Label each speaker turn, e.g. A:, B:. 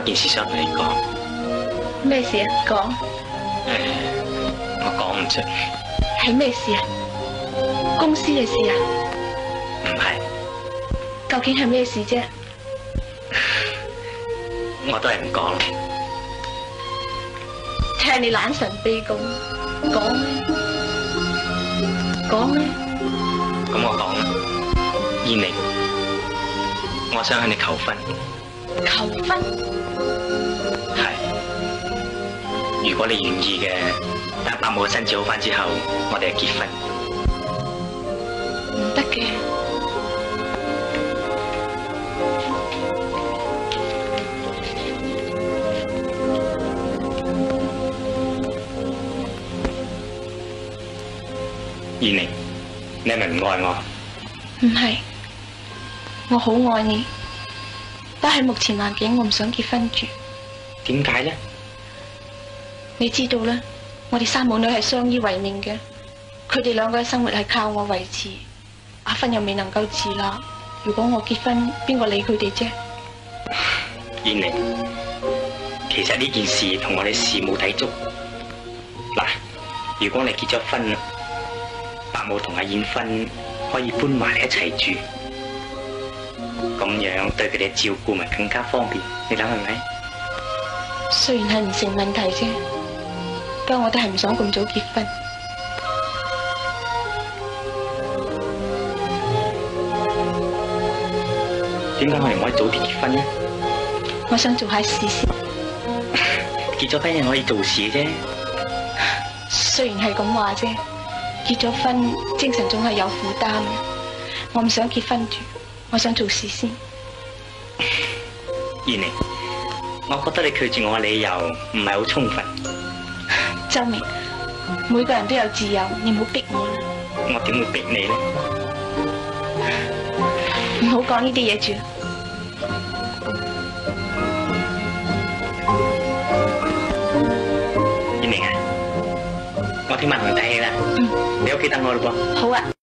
A: 件事想同你講。
B: 咩事啊？講。
A: 我講唔出。
B: 係咩事啊？公司嘅事啊？
A: 唔係。
B: 究竟係咩事啫？
A: 我都係唔講。
B: 睇下你懶神秘咁，講咩？講咩？
A: 咁我講啦，燕妮，我想向你求婚。
B: 求婚？
A: 係。如果你願意嘅，等伯母嘅身子好返之後，我哋就結婚。
B: 唔得嘅。
A: 燕妮，你係咪唔愛我？
B: 唔係，我好愛你，但係目前環境我唔想結婚住。
A: 點解呢？
B: 你知道啦，我哋三母女係相依為命嘅，佢哋兩個嘅生活係靠我維持。阿芬又未能夠自立，如果我結婚，邊個理佢哋啫？
A: 燕妮，其實呢件事同我哋事冇抵觸。嗱，如果你結咗婚，伯母同阿燕芬可以搬埋一齊住，咁樣對佢哋照顧咪更加方便，你諗係咪？
B: 雖然係唔成問題啫，不過我都係唔想咁早結婚。
A: 點解我哋唔可以早啲結婚呢？
B: 我想做下事先。
A: 結咗婚又可以做事啫。
B: 雖然係咁話啫。結咗婚，精神總係有負擔嘅。我唔想結婚住，我想做事先。
A: 燕妮，我覺得你拒絕我嘅理由唔係好充分。
B: 周明，每個人都有自由，你唔好逼我啦。
A: 我點會逼你呢？
B: 唔好講呢啲嘢住。
A: 燕妮啊，我聽晚同你睇戲啦。你屋企等我咯噃。
B: 好啊。